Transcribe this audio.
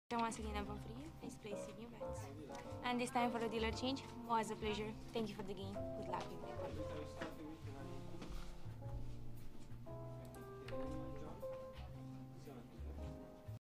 Once again, I'm for you. Nice place in your bets. And this time for a dealer change, was a pleasure. Thank you for the game. Good luck with it.